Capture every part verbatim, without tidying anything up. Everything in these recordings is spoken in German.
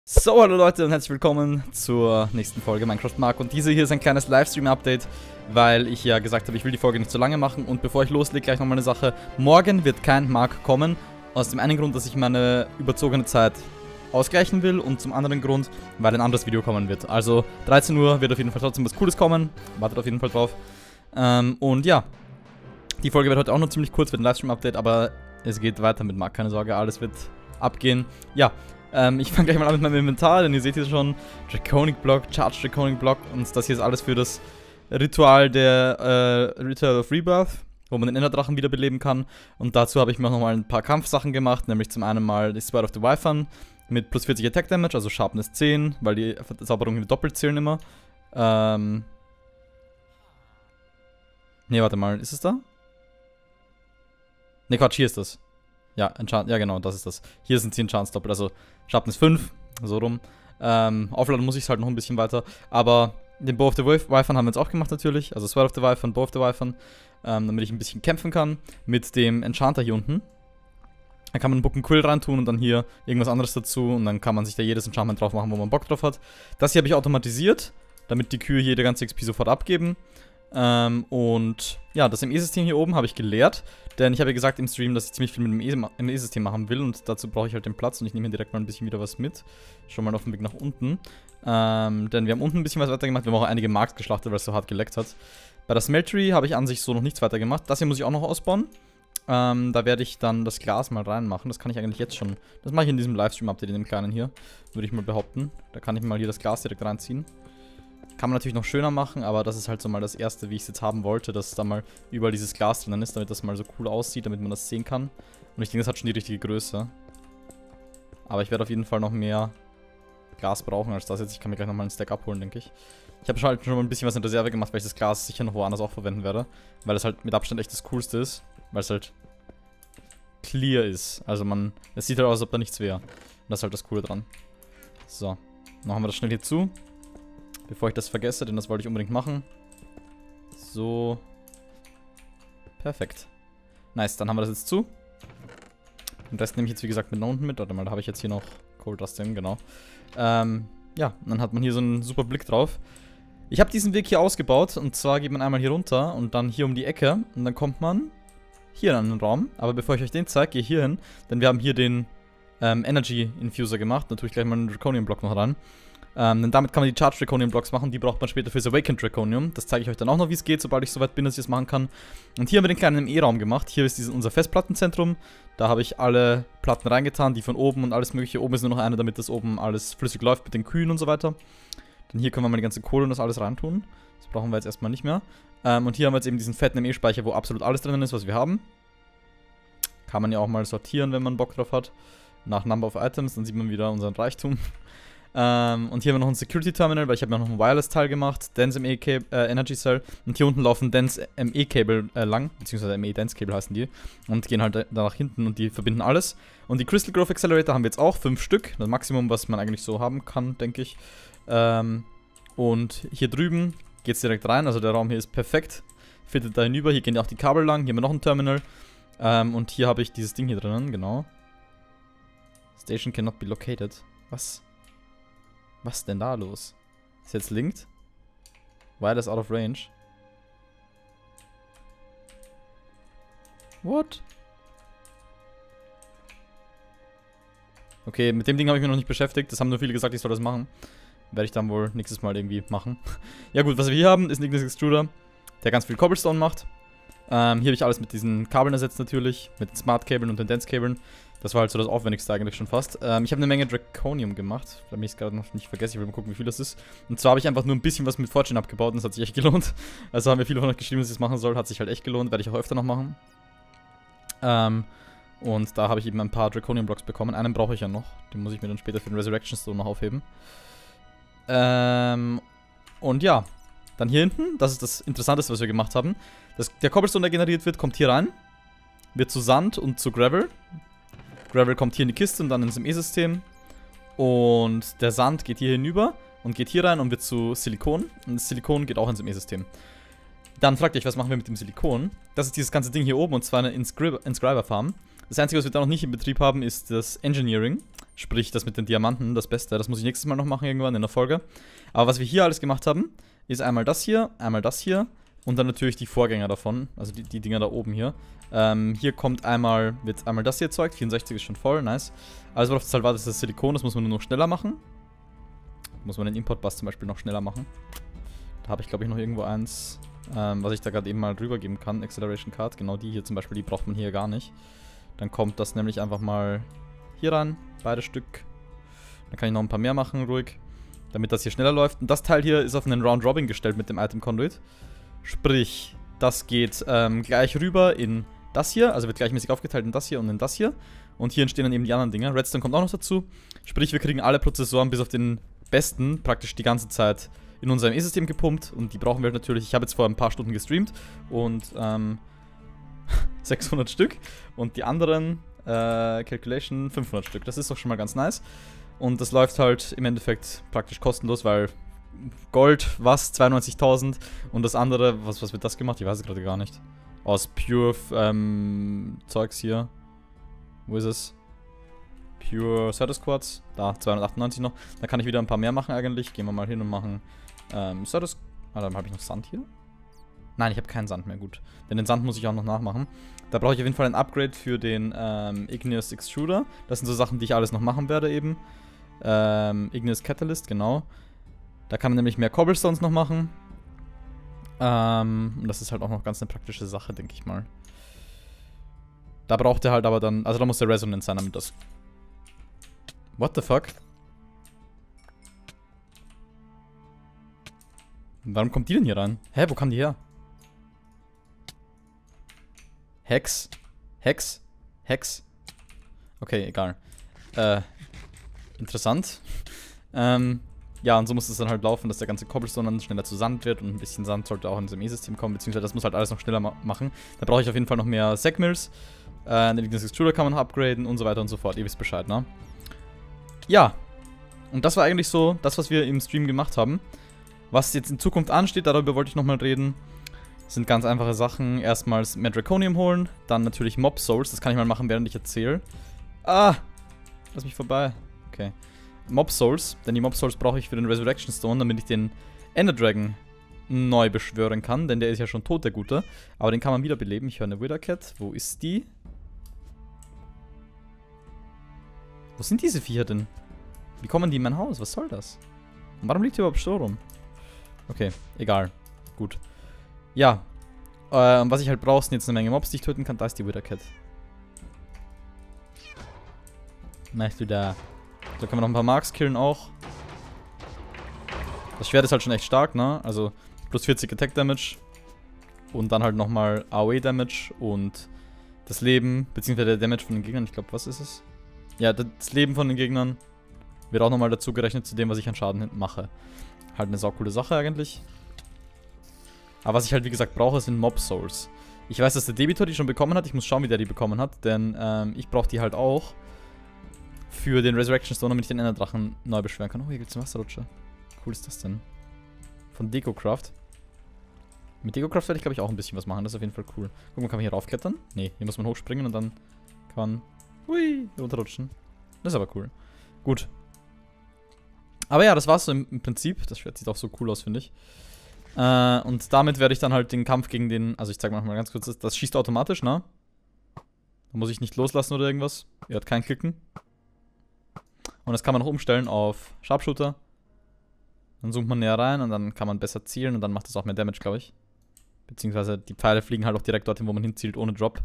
So, hallo Leute und herzlich willkommen zur nächsten Folge Minecraft Mark. Und diese hier ist ein kleines Livestream-Update, weil ich ja gesagt habe, ich will die Folge nicht zu lange machen. Und bevor ich loslege, gleich nochmal eine Sache. Morgen wird kein Mark kommen, aus dem einen Grund, dass ich meine überzogene Zeit ausgleichen will und zum anderen Grund, weil ein anderes Video kommen wird. Also dreizehn Uhr wird auf jeden Fall trotzdem was Cooles kommen, wartet auf jeden Fall drauf. Ähm, und ja, die Folge wird heute auch noch ziemlich kurz, wird ein Livestream-Update, aber es geht weiter mit Mark, keine Sorge, alles wird abgehen. Ja. Ähm, ich fange gleich mal an mit meinem Inventar, denn ihr seht hier schon Draconic Block, Charge Draconic Block und das hier ist alles für das Ritual der äh, Ritual of Rebirth, wo man den Enderdrachen wiederbeleben kann. Und dazu habe ich mir auch nochmal ein paar Kampfsachen gemacht, nämlich zum einen mal die Sword of the Wyvern mit plus vierzig Attack Damage, also Sharpness zehn, weil die Verzauberungen doppelt zählen immer. Ähm. Ne, warte mal, ist es da? Ne, Quatsch, hier ist das. Ja, Enchant, ja genau, das ist das. Hier sind zehn Chance doppelt, also Sharpness fünf, so rum. Ähm, aufladen muss ich es halt noch ein bisschen weiter. Aber den Bow of the Wyvern haben wir jetzt auch gemacht natürlich. Also Sword of the Wyvern, Bow of the Wyvern. Ähm, damit ich ein bisschen kämpfen kann mit dem Enchanter hier unten. Da kann man einen Book and Quill reintun und dann hier irgendwas anderes dazu. Und dann kann man sich da jedes Enchantment drauf machen, wo man Bock drauf hat. Das hier habe ich automatisiert, damit die Kühe hier die ganze X P sofort abgeben. Ähm, und ja, das M E-System hier oben habe ich geleert, denn ich habe ja gesagt im Stream, dass ich ziemlich viel mit dem M E-System machen will und dazu brauche ich halt den Platz und ich nehme hier direkt mal ein bisschen wieder was mit. Schon mal auf dem Weg nach unten. Ähm, denn wir haben unten ein bisschen was weiter gemacht, wir haben auch einige Marks geschlachtet, weil es so hart geleckt hat. Bei der Smeltery habe ich an sich so noch nichts weiter gemacht. Das hier muss ich auch noch ausbauen. Ähm, da werde ich dann das Glas mal reinmachen. Das kann ich eigentlich jetzt schon. Das mache ich in diesem Livestream-Update, in dem kleinen hier, würde ich mal behaupten. Da kann ich mal hier das Glas direkt reinziehen. Kann man natürlich noch schöner machen, aber das ist halt so mal das erste, wie ich es jetzt haben wollte, dass da mal überall dieses Glas drin ist, damit das mal so cool aussieht, damit man das sehen kann. Und ich denke, das hat schon die richtige Größe. Aber ich werde auf jeden Fall noch mehr Glas brauchen als das jetzt. Ich kann mir gleich nochmal einen Stack abholen, denke ich. Ich habe halt schon mal ein bisschen was in Reserve gemacht, weil ich das Glas sicher noch woanders auch verwenden werde. Weil es halt mit Abstand echt das Coolste ist. Weil es halt clear ist. Also man, es sieht halt aus, als ob da nichts wäre. Und das ist halt das Coole dran. So, machen wir das schnell hier zu. Bevor ich das vergesse, denn das wollte ich unbedingt machen. So. Perfekt. Nice, dann haben wir das jetzt zu. Den Rest nehme ich jetzt wie gesagt mit nach unten mit. Warte mal, da habe ich jetzt hier noch Cold Dust drin, genau. Ähm, ja, und dann hat man hier so einen super Blick drauf. Ich habe diesen Weg hier ausgebaut und zwar geht man einmal hier runter und dann hier um die Ecke und dann kommt man hier in den Raum. Aber bevor ich euch den zeige, gehe ich hier hin, denn wir haben hier den ähm, Energy Infuser gemacht. Da tue ich gleich mal einen Draconium Block noch ran. Ähm, denn damit kann man die Charge Draconium Blocks machen, die braucht man später fürs Awakened Draconium. Das zeige ich euch dann auch noch, wie es geht, sobald ich soweit bin, dass ich das machen kann. Und hier haben wir den kleinen M E-Raum gemacht. Hier ist dieses, unser Festplattenzentrum. Da habe ich alle Platten reingetan, die von oben und alles mögliche. Oben ist nur noch eine, damit das oben alles flüssig läuft mit den Kühen und so weiter. Denn hier können wir mal die ganze Kohle und das alles reintun. Das brauchen wir jetzt erstmal nicht mehr. Ähm, und hier haben wir jetzt eben diesen fetten M E-Speicher, wo absolut alles drinnen ist, was wir haben. Kann man ja auch mal sortieren, wenn man Bock drauf hat. Nach Number of Items, dann sieht man wieder unseren Reichtum. Ähm, und hier haben wir noch ein Security Terminal, weil ich habe mir noch ein Wireless-Teil gemacht, Dense M E-Cable, äh, Energy Cell. Und hier unten laufen Dense M E-Cable äh, lang, beziehungsweise M E-Dense-Cable heißen die. Und gehen halt da nach hinten und die verbinden alles. Und die Crystal Growth Accelerator haben wir jetzt auch, fünf Stück. Das Maximum, was man eigentlich so haben kann, denke ich. Ähm, und hier drüben geht es direkt rein, also der Raum hier ist perfekt. Fittet da hinüber, hier gehen auch die Kabel lang, hier haben wir noch ein Terminal. Ähm, und hier habe ich dieses Ding hier drinnen, genau. Station cannot be located. Was? Was denn da los? Ist jetzt linked? Wireless out of range. What? Okay, mit dem Ding habe ich mich noch nicht beschäftigt. Das haben nur viele gesagt, ich soll das machen. Werde ich dann wohl nächstes Mal irgendwie machen. Ja gut, was wir hier haben, ist ein Ignis Extruder, der ganz viel Cobblestone macht. Ähm, hier habe ich alles mit diesen Kabeln ersetzt natürlich. Mit den Smart-Kabeln und den Dense-Kabeln. Das war halt so das Aufwendigste eigentlich schon fast. Ähm, ich habe eine Menge Draconium gemacht, damit ich es gerade noch nicht vergesse. Ich will mal gucken, wie viel das ist. Und zwar habe ich einfach nur ein bisschen was mit Fortune abgebaut und das hat sich echt gelohnt. Also haben mir viele von euch geschrieben, dass ich das machen soll. Hat sich halt echt gelohnt, werde ich auch öfter noch machen. Ähm, und da habe ich eben ein paar Draconium Blocks bekommen. Einen brauche ich ja noch. Den muss ich mir dann später für den Resurrection Stone noch aufheben. Ähm, und ja, dann hier hinten, das ist das Interessanteste, was wir gemacht haben. Das, der Cobblestone, der generiert wird, kommt hier rein. Wird zu Sand und zu Gravel. Gravel kommt hier in die Kiste und dann ins M E-System. Und der Sand geht hier hinüber und geht hier rein und wird zu Silikon. Und das Silikon geht auch ins M E-System. Dann fragt ihr euch, was machen wir mit dem Silikon? Das ist dieses ganze Ding hier oben und zwar eine Inscriber Farm. Das Einzige, was wir da noch nicht in Betrieb haben, ist das Engineering. Sprich, das mit den Diamanten, das Beste. Das muss ich nächstes Mal noch machen, irgendwann in der Folge. Aber was wir hier alles gemacht haben, ist einmal das hier, einmal das hier und dann natürlich die Vorgänger davon. Also die, die Dinger da oben hier. Ähm, hier kommt einmal, wird einmal das hier erzeugt. vierundsechzig ist schon voll, nice. Also auf das halt war das, das Silikon, das muss man nur noch schneller machen. Muss man den Import-Bus zum Beispiel noch schneller machen. Da habe ich, glaube ich, noch irgendwo eins, ähm, was ich da gerade eben mal rübergeben kann. Acceleration Card, genau die hier zum Beispiel, die braucht man hier gar nicht. Dann kommt das nämlich einfach mal hier rein, beide Stück. Dann kann ich noch ein paar mehr machen, ruhig, damit das hier schneller läuft. Und das Teil hier ist auf einen Round Robin gestellt mit dem Item Conduit. Sprich, das geht ähm, gleich rüber in das hier, also wird gleichmäßig aufgeteilt in das hier und in das hier. Und hier entstehen dann eben die anderen Dinger. Redstone kommt auch noch dazu. Sprich, wir kriegen alle Prozessoren bis auf den besten praktisch die ganze Zeit in unserem E-System gepumpt. Und die brauchen wir natürlich. Ich habe jetzt vor ein paar Stunden gestreamt und ähm, sechshundert Stück. Und die anderen, äh, Calculation, fünfhundert Stück. Das ist doch schon mal ganz nice. Und das läuft halt im Endeffekt praktisch kostenlos, weil Gold, was, zweiundneunzigtausend. Und das andere, was, was wird das gemacht? Ich weiß es gerade gar nicht. Aus Pure, ähm, Zeugs hier. Wo ist es? Pure Certus Quartz. Da, zweihundertachtundneunzig noch. Da kann ich wieder ein paar mehr machen eigentlich. Gehen wir mal hin und machen, ähm, Certus. Ah, dann habe ich noch Sand hier. Nein, ich habe keinen Sand mehr, gut. Denn den Sand muss ich auch noch nachmachen. Da brauche ich auf jeden Fall ein Upgrade für den, ähm, Igneous Extruder. Das sind so Sachen, die ich alles noch machen werde eben. Ähm, Igneous Catalyst, genau. Da kann man nämlich mehr Cobblestones noch machen. Ähm, und das ist halt auch noch ganz eine praktische Sache, denke ich mal. Da braucht er halt aber dann, also da muss der Resonance sein, damit das... What the fuck? Warum kommt die denn hier rein? Hä, wo kam die her? Hex? Hex? Hex? Okay, egal. Äh, interessant. ähm... Ja, und so muss es dann halt laufen, dass der ganze Cobblestone dann schneller zu Sand wird und ein bisschen Sand sollte auch in diesem E-System kommen, beziehungsweise das muss halt alles noch schneller ma machen. Da brauche ich auf jeden Fall noch mehr Sackmills, äh, den Igneous Extruder kann man noch upgraden und so weiter und so fort. Ihr wisst Bescheid, ne? Ja, und das war eigentlich so das, was wir im Stream gemacht haben. Was jetzt in Zukunft ansteht, darüber wollte ich nochmal reden, sind ganz einfache Sachen. Erstmals mehr Draconium holen, dann natürlich Mob Souls, das kann ich mal machen, während ich erzähle. Ah, lass mich vorbei. Okay. Mob Souls, denn die Mob Souls brauche ich für den Resurrection Stone, damit ich den Ender Dragon neu beschwören kann, denn der ist ja schon tot, der Gute. Aber den kann man wiederbeleben. Ich höre eine Wither Cat. Wo ist die? Wo sind diese Viecher denn? Wie kommen die in mein Haus? Was soll das? Und warum liegt hier überhaupt Stroh rum? Okay, egal. Gut. Ja. Äh, was ich halt brauche, sind jetzt eine Menge Mobs, die ich töten kann. Da ist die Wither Cat. Machst du da? Da können wir noch ein paar Marks killen auch. Das Schwert ist halt schon echt stark, ne? Also plus vierzig Attack Damage. Und dann halt nochmal A O E Damage und das Leben, beziehungsweise der Damage von den Gegnern. Ich glaube, was ist es? Ja, das Leben von den Gegnern wird auch nochmal dazu gerechnet zu dem, was ich an Schaden mache. Halt eine saucoole Sache eigentlich. Aber was ich halt wie gesagt brauche, sind Mob Souls. Ich weiß, dass der Debitor die schon bekommen hat. Ich muss schauen, wie der die bekommen hat. Denn ähm, ich brauche die halt auch für den Resurrection Stone, damit ich den Enderdrachen neu beschwören kann. Oh, hier gibt es eine Wasserrutsche. Cool ist das denn? Von DecoCraft. Mit DecoCraft werde ich, glaube ich, auch ein bisschen was machen. Das ist auf jeden Fall cool. Guck mal, kann man hier raufklettern? Nee, hier muss man hochspringen und dann kann man hui, runterrutschen. Das ist aber cool. Gut. Aber ja, das war's so im, im Prinzip. Das Schwert sieht auch so cool aus, finde ich. Äh, und damit werde ich dann halt den Kampf gegen den... Also ich zeige mal ganz kurz. Das, das schießt automatisch, ne? Da muss ich nicht loslassen oder irgendwas. Er hat kein Klicken. Und das kann man noch umstellen auf Sharpshooter. Dann zoomt man näher rein und dann kann man besser zielen und dann macht das auch mehr Damage, glaube ich. Beziehungsweise die Pfeile fliegen halt auch direkt dorthin, wo man hinzielt, ohne Drop.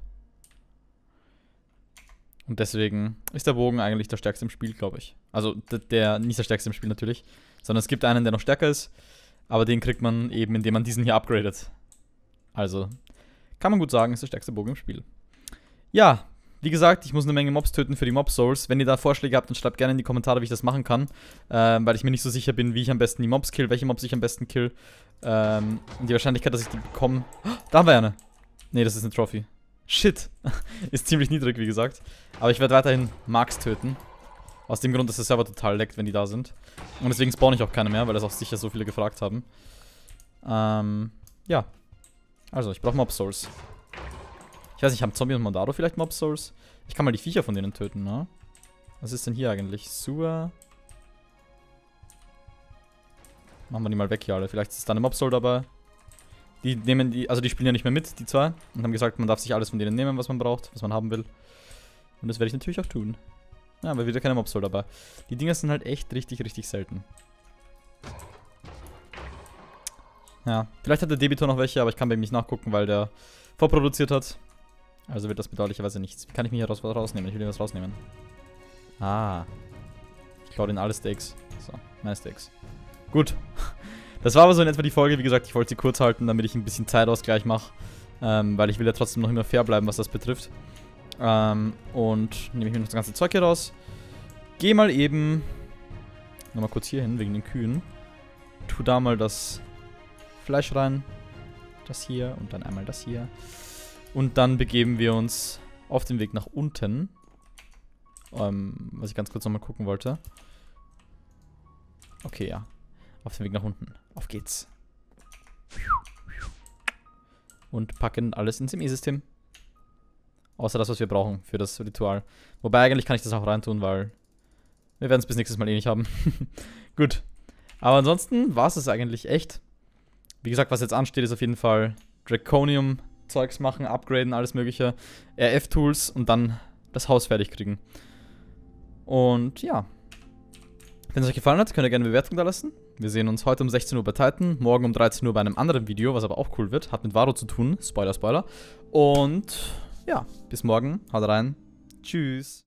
Und deswegen ist der Bogen eigentlich der stärkste im Spiel, glaube ich. Also der, der, nicht der stärkste im Spiel natürlich, sondern es gibt einen, der noch stärker ist. Aber den kriegt man eben, indem man diesen hier upgradet. Also kann man gut sagen, ist der stärkste Bogen im Spiel. Ja, wie gesagt, ich muss eine Menge Mobs töten für die Mob Souls. Wenn ihr da Vorschläge habt, dann schreibt gerne in die Kommentare, wie ich das machen kann. Ähm, weil ich mir nicht so sicher bin, wie ich am besten die Mobs kill, welche Mobs ich am besten kill. Ähm, und die Wahrscheinlichkeit, dass ich die bekomme... Oh, da haben wir eine. Nee, das ist eine Trophy. Shit. Ist ziemlich niedrig, wie gesagt. Aber ich werde weiterhin Marks töten. Aus dem Grund, dass der Server total leckt, wenn die da sind. Und deswegen spawne ich auch keine mehr, weil das auch sicher so viele gefragt haben. Ähm, ja. Also, ich brauche Mob Souls. Ich weiß nicht, haben Zombie und Mondaro vielleicht Mob Souls? Ich kann mal die Viecher von denen töten, ne? Was ist denn hier eigentlich? Sewer. Machen wir die mal weg hier alle. Vielleicht ist da eine Mob-Soul dabei. Die nehmen die, also die spielen ja nicht mehr mit, die zwei. Und haben gesagt, man darf sich alles von denen nehmen, was man braucht, was man haben will. Und das werde ich natürlich auch tun. Ja, aber wieder keine Mob-Soul dabei. Die Dinger sind halt echt richtig, richtig selten. Ja, vielleicht hat der Debitor noch welche, aber ich kann bei ihm nicht nachgucken, weil der vorproduziert hat. Also wird das bedauerlicherweise nichts. Wie kann ich mir hier raus, was rausnehmen? Ich will hier was rausnehmen. Ah. Ich klaue den alle Steaks. So, meine Steaks. Gut. Das war aber so in etwa die Folge. Wie gesagt, ich wollte sie kurz halten, damit ich ein bisschen Zeitausgleich mache. Ähm, weil ich will ja trotzdem noch immer fair bleiben, was das betrifft. Ähm, und nehme ich mir noch das ganze Zeug hier raus. Geh mal eben nochmal kurz hier hin, wegen den Kühen. Tu da mal das Fleisch rein. Das hier und dann einmal das hier. Und dann begeben wir uns auf den Weg nach unten. Ähm, was ich ganz kurz nochmal gucken wollte. Okay, ja. Auf den Weg nach unten. Auf geht's. Und packen alles ins M E-System. Außer das, was wir brauchen für das Ritual. Wobei, eigentlich kann ich das auch reintun, weil wir werden es bis nächstes Mal eh nicht haben. Gut. Aber ansonsten war es es eigentlich echt. Wie gesagt, was jetzt ansteht, ist auf jeden Fall Draconium-Zeugs machen, upgraden, alles mögliche. R F-Tools und dann das Haus fertig kriegen. Und ja. Wenn es euch gefallen hat, könnt ihr gerne eine Bewertung da lassen. Wir sehen uns heute um sechzehn Uhr bei Titan, morgen um dreizehn Uhr bei einem anderen Video, was aber auch cool wird. Hat mit Varo zu tun. Spoiler, Spoiler. Und ja, bis morgen. Haut rein. Tschüss.